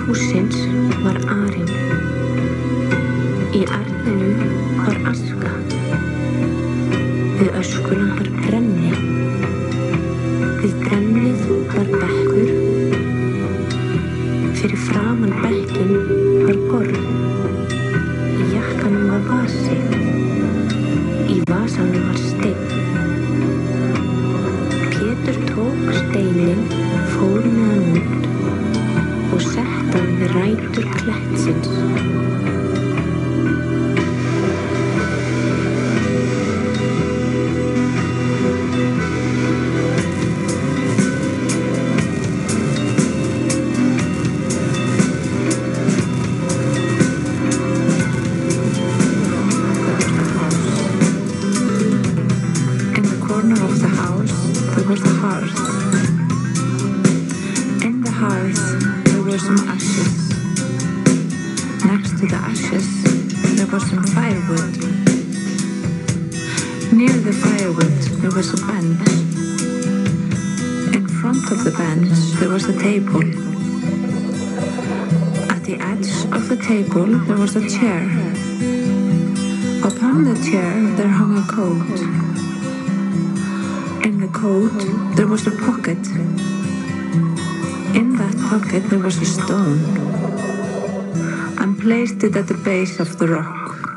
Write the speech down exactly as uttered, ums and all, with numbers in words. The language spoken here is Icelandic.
hússins var arinn. Í arninum var aska. Við öskuna var brenni. Við brennið var bekkur. Fyrir framan bekkinn var borð. Í jakkanum var vasi. Í vasanum var steinn. Pétur tók steininn, fór með hann út og sett hann við rætur klettsins. There was a chair. Upon the chair there hung a coat. In the coat there was a pocket. In that pocket there was a stone, and placed it at the base of the rock.